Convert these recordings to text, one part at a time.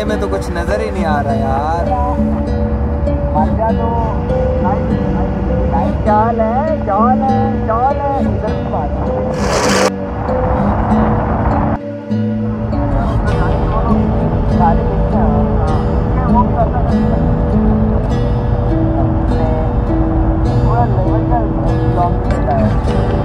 अंधेरे में तो कुछ नजर ही नहीं आ रहा यार। क्या हाल है, क्या हाल है, क्या हाल है? इधर की बात पूरा लेवल का ब्लॉग मिलता है।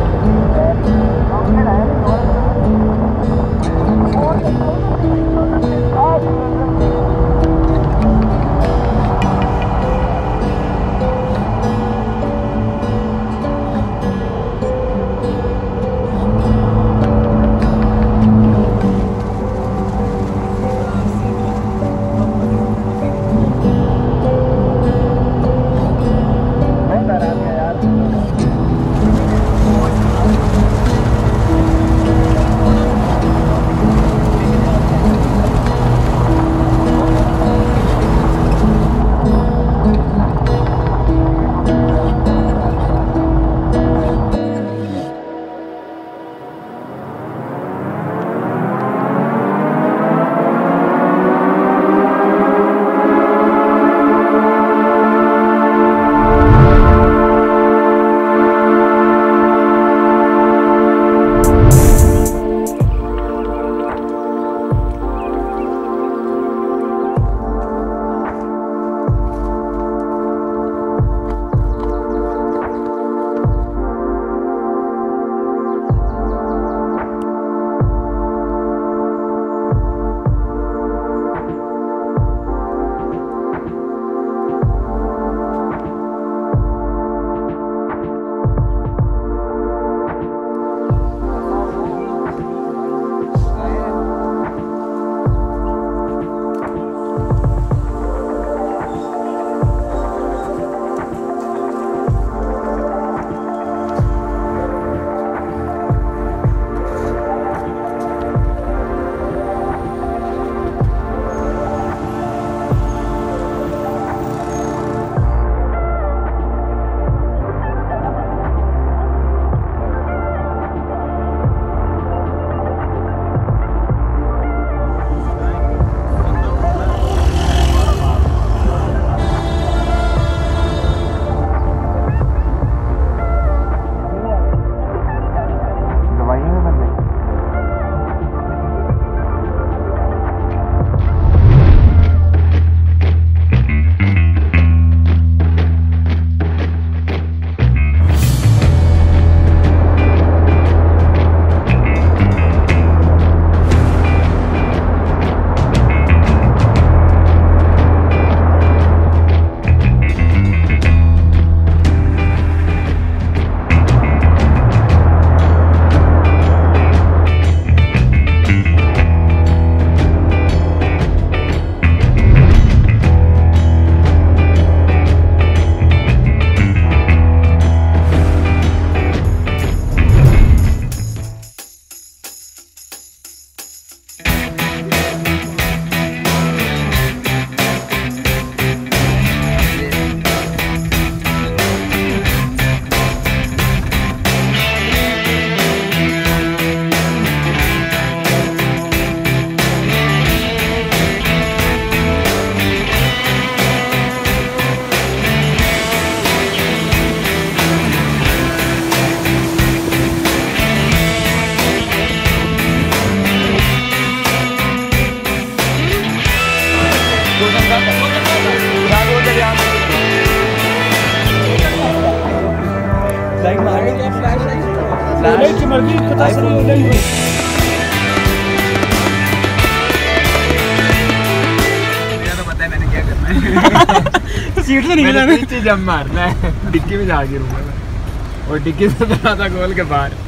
सीट से निकला नीचे जम मारना है, डिक्की में जा गिरूंगा मैं और डिक्की से दरवाजा खोल के बाहर।